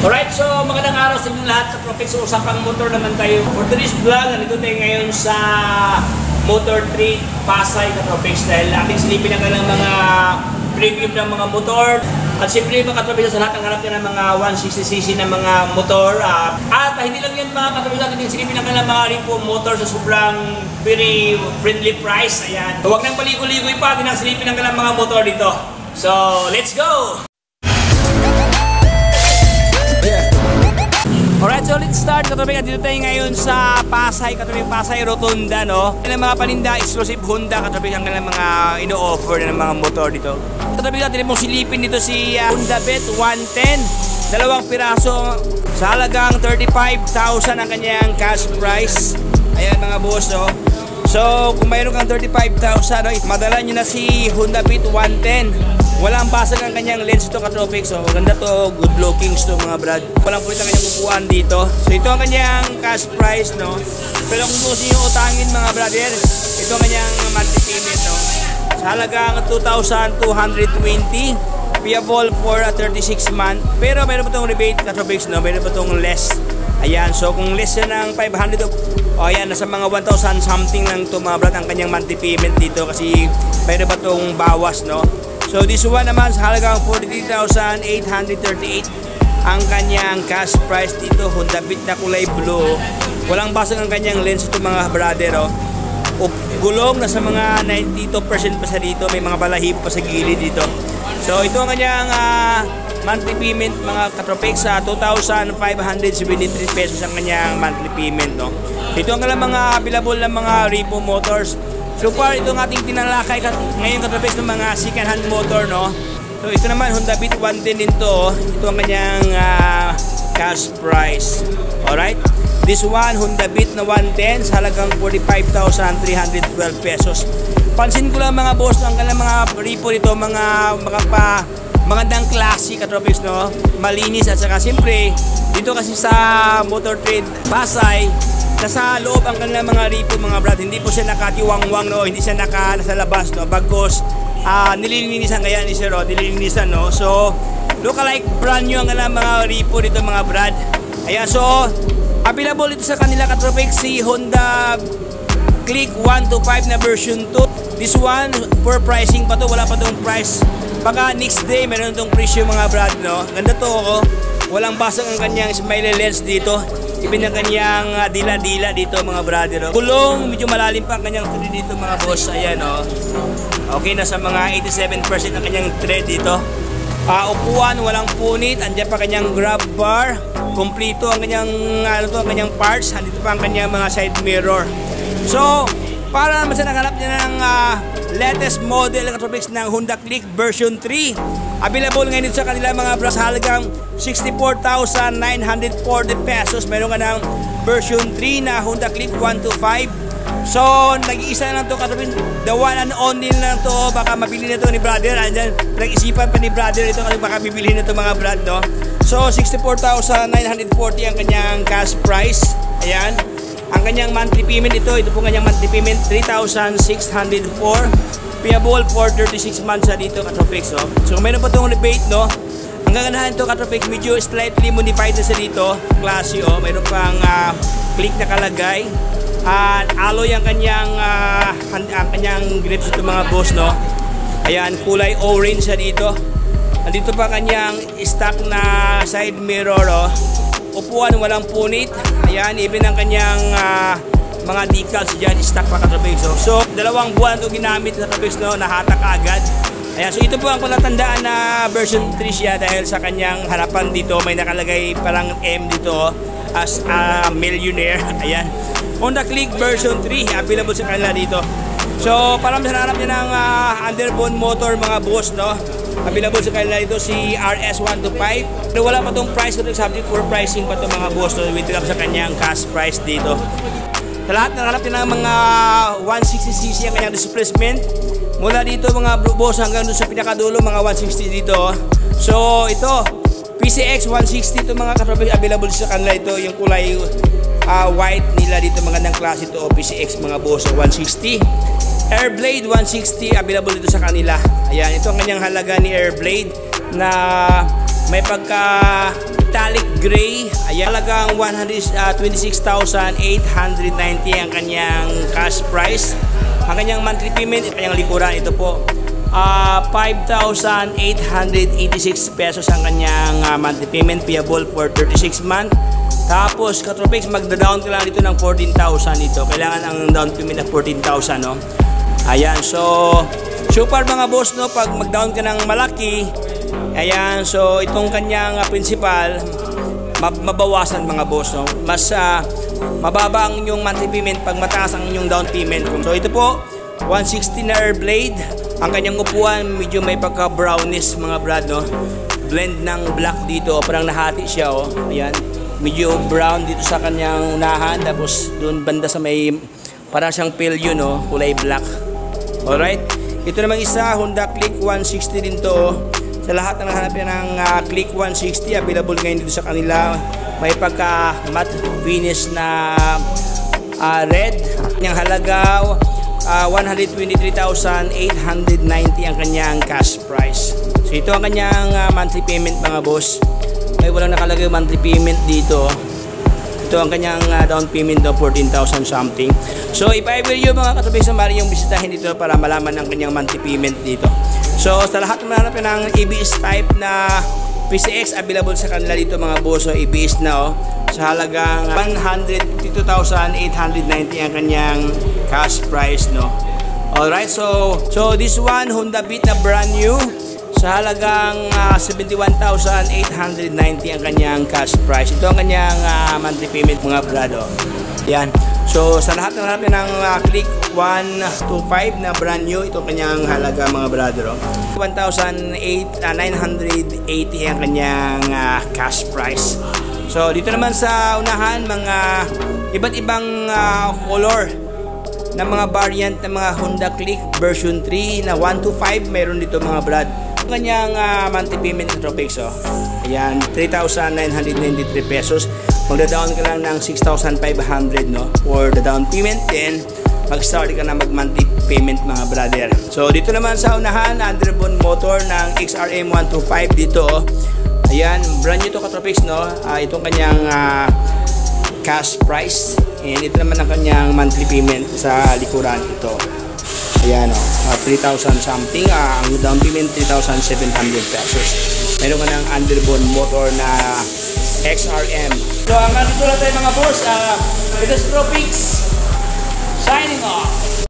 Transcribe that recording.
Alright, so magandang araw sa inyong lahat sa Tropics. So, usapang motor naman tayo. For today's vlog, nandito tayo ngayon sa Motor Trade Pasay ka Tropics dahil ating silipin ang kanilang mga preview ng mga motor. At siyempre mga Tropics sa lahat ang harap ng mga 160cc na mga motor. At hindi lang yan mga Tropics natin silipin ang kanilang mga rimpo motor sa sobrang very friendly price. Ayan. So, huwag nang paligoy-ligoy pa, din ang silipin ang kanilang mga motor dito. So, let's go! Alright, so let's start. Katubig, dito tayo ngayon sa Pasay, katubig Pasay Rotunda, no? Yan ang mga paninda, exclusive Honda, katubig ang mga ino-offer na ng mga motor dito. Katubig natin mong silipin dito si Honda Bet 110. Dalawang piraso sa halagang 35,000 ang kanyang cash price. Ayan mga boss, no? So, kung mayroon kang 35,000, no, madala nyo na si Honda Bet 110. Walang basag ang kanyang lens ito ka-tropics. So, ganda to, good lookings to mga brad. Walang pulit ang kanyang upuan dito. So, ito ang kanyang cash price, no? Pero kung gusto nyo utangin mga brother, ito ang kanyang monthly payment, no? Sa halagang 2,220, payable for a 36 month. Pero mayroon pa itong rebate ka-tropics, no? Mayroon pa itong less. Ayan, so kung less yan ng 500, ayan, nasa mga 1,000 something lang ito mga brad ang kanyang monthly payment dito kasi mayroon pa itong bawas, no? So this one naman sa halagang 43,838 ang kanyang cash price dito. Honda Beat na kulay blue. Walang basag ang kanyang lens ito mga brother, oh. Gulong na sa mga 92% pa sa dito. May mga balahibo pa sa gilid dito. So ito ang kanyang monthly payment mga katropics sa 2,573 pesos ang kanyang monthly payment, no? Ito ang kanilang mga available ng mga Repo Motors. So far, ito ang ating tinalakay ngayon katropics ng mga second hand motor, no? So ito naman, Honda Beat 110 din to. Ito ang kanyang cash price. Alright? This one, Honda Beat na 110 sa halagang 45,312 pesos. Pansin ko lang mga boss, ang kanilang mga repo dito, magandang klase katropics, no? Malinis at saka siyempre, dito kasi sa Motor Trade Pasay, nasa loob ang kanilang mga repo mga brad. Hindi po siya nakatiwangwang, no? Hindi siya nasa labas, no? Bagkos nililinisan kaya ni Sir, nililinisan, no? So lookalike brand new ang kanilang mga repo dito mga brad. Ayan, so available ito sa kanila katropics si Honda Click 125 na version 2. This one for pricing pa to, wala pa tong price. Baka next day meron tong presyo mga brad, no? Ganda to, oh. Walang basag ang kanyang smiley lens dito. Ibig ang kanyang dila-dila dito mga brother, oh. Kulong, medyo malalim pa ang kanyang thread dito mga boss. Ayan, oh. Okay, nasa mga 87% ang kanyang thread dito. Upuan, walang punit. Andiyan pa kanyang grab bar. Kompleto ang kanyang, ang kanyang parts. Andito pa ang kanyang mga side mirror. So, para naman sa nakahanap niya ng latest model katropics ng Honda Click version 3. Available ngayon sa kanila mga bras halagang 64,940 pesos. Meron ka ng version 3 na Honda Click 125. So, nag-iisa lang to katropics. The one and only lang to. Baka mabili na to ni brother. Andyan, nag-isipan pa ni brother ito kasi baka bibili na to mga brad, no? So, 64,940 ang kanyang cash price. Ayan. Ang kanyang monthly payment ito po kanyang monthly payment 3,604, payable for 36 months na dito katropics, oh. So meron pa itong rebate, no? Ang gaganahan ito katropics, medyo slightly modified na sa dito, classy, oh. Meron pang click na kalagay at alloy ang kanyang grips ito mga boss, no? Ayan, kulay orange sa dito. Andito pa kanyang stock na side mirror, oh. Upuan, walang punit. Ayan, even ang kanyang mga decals dyan, stock pa katropics. So, 2 buwan ito ginamit sa katropics, no? Nahatak agad. Ayan, so ito po ang palatandaan na version 3 siya dahil sa kanyang harapan dito, may nakalagay parang M dito as a millionaire. Ayan. Honda Click version 3, available sa kanila dito. So, para mas hanap niya ng underbone motor mga boss, no? Available sa kanila dito si RS125. Pero wala pa itong price, subject for pricing pa itong mga boss, no? With regard sa kanyang cash price dito. Sa lahat, nakalap niya ng mga 160cc ang kanyang displacement. Mula dito mga boss hanggang doon sa pinakadulo, mga 160 dito. So, ito, PCX 160 ito mga katropics, available sa kanila ito. Yung kulay white nila dito, magandang klase ito, PCX mga boss, 160. Airblade 160 available dito sa kanila. Ayan, ito ang kanyang halaga ni Airblade na may pagka metallic Halagang 126,890 ang kanyang cash price. Ang kanyang monthly payment, ang kanyang likuran, ito po. 5,886 pesos ang kanyang monthly payment payable for 36 months. Tapos, Katropics, magda-down ka lang dito ng 14,000 ito. Kailangan ang down payment na 14,000, no? Ayan, so super mga boss, no? Pag mag-down ka ng malaki, ayan, so itong kanyang principal, mabawasan mga boss, no? Mas mababa ang inyong monthly payment pag mataas ang inyong down payment. So ito po, 160 na air blade. Ang kanyang upuan, medyo may pagka-brownish mga brad, no? Blend ng black dito, parang nahati siya, oh. Ayan, medyo brown dito sa kanyang unahan, tapos doon banda sa may parang siyang pilyo, no? Kulay black. Alright, ito namang isa, Honda Click 160 din to. Sa lahat na naghanap ng Click 160, available ngayon dito sa kanila. May pagka matte finish na red. Yung halaga 123,890 ang kanyang cash price. So ito ang kanyang monthly payment mga boss. Ay walang nakalagay monthly payment dito. Ito ang kanyang down payment do 14,000 something. So if I were you mga Katropics, mari yung bisitahin dito para malaman ang kanyang monthly payment dito. So sa lahat ng hanap ng ABS type na PCX, available sa kanila dito mga boss. So ABS na, oh, sa halagang 152,890 ang kanyang cash price, no. Alright, so this one Honda Beat na brand new sa halagang 71,890 ang kanyang cash price. Ito ang kanyang monthly payment mga brado. Yan. So sa lahat ng hanapin ng Click 125 na brand new, ito kanyang halaga mga brado. 1,980 ang kanyang cash price. So dito naman sa unahan, mga iba't ibang color ng mga variant ng mga Honda Click version 3 na 125 mayroon dito mga brad. Ang kanyang monthly payment ng Tropics, oh. Ayan, 3,993 pesos. Magda-down ka lang ng 6,500, no, for the down payment. Then mag-start ka na mag-monthly payment mga brother. So dito naman sa unahan, underbone motor ng XRM 125 dito, oh. Ayan, brand new to Katropics, no. Itong kanyang cash price. And ito naman ang kanyang monthly payment sa likuran ito. Ayan, oh, 3,000 something. Ang down payment 3,700 pesos. Meron ka ng underbone motor na XRM. So ang ano tayo mga boss, ito is Tropics signing off.